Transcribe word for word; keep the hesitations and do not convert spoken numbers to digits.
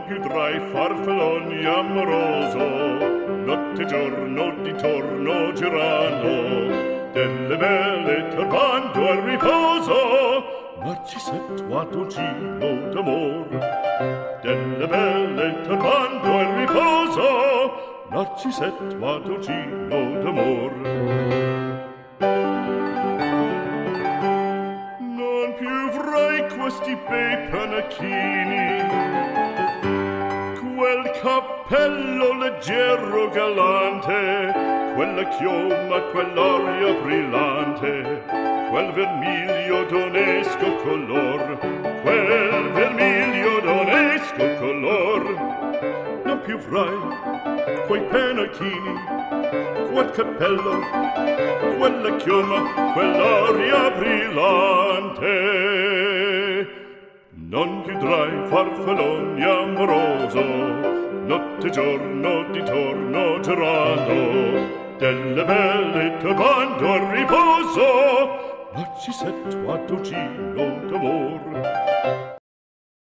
più tra i farfalloni amoroso, notte e giorno di torno girando, delle belle turbando al riposo, Narcisetto ad un giro d'amor. Delle belle turbando al riposo, Narcisetto ad un giro d'amor. Non più avrai questi bei panacchini, quel cappello leggero galante, quella chioma, quell'aria brillante, quel vermiglio d'onesco color, quel vermiglio d'onesco color. Non più avrai quei panacchini, quel cappello, quella chioma, quell'aria brillante. Non chiudrai farfalloni amoroso, notte e giorno di torno girando, delle belle turbando al riposo, Narcisetto ad un giro d'amor.